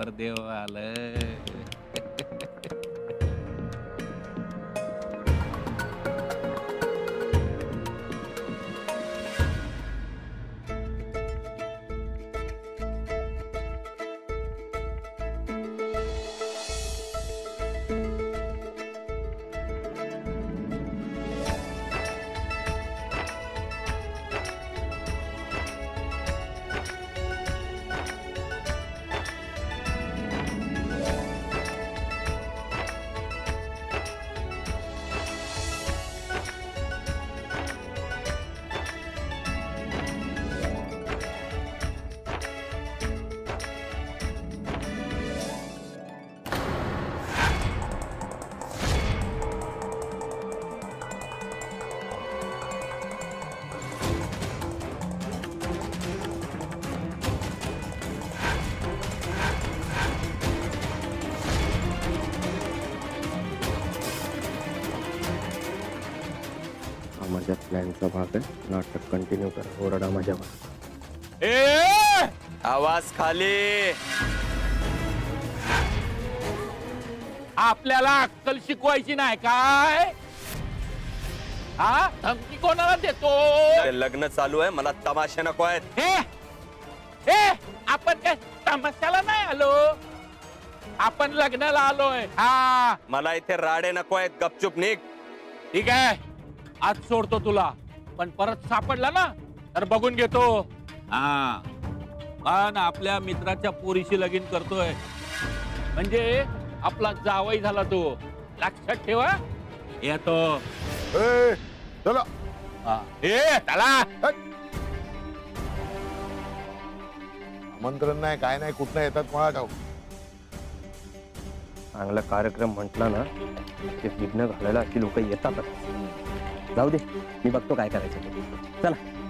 नवरदेव आलं. माझ्या प्लॅनचा भाग आहे. नाटक कंटिन्यू करा. ओरडा माझ्यावर. आवाज खाली. आपल्याला अक्कल शिकवायची नाही काय? हा धमकी कोणाला देतो? लग्न चालू आहे, मला तमाशे नको आहेत. आपण काय तमाशाला नाही आलो, आपण लग्नाला आलोय. हा मला इथे राडे नको आहेत. गपचूप निघ. ठीक आहे, आज सोडतो तुला, पण परत सापडला ना तर बघून घेतो. हा पण आपल्या मित्राच्या पोरीशी लगीन करतोय म्हणजे आपला जावई झाला तो, लक्षात ठेवा. येतो चला. चला. आमंत्रण नाही काय नाही, कुठनं येतात मला ठाऊक. चांगला कार्यक्रम म्हटला ना ते विघ्न घालायला अशी लोक येतातच. जाऊ दे, मी बघतो काय करायचं. चला.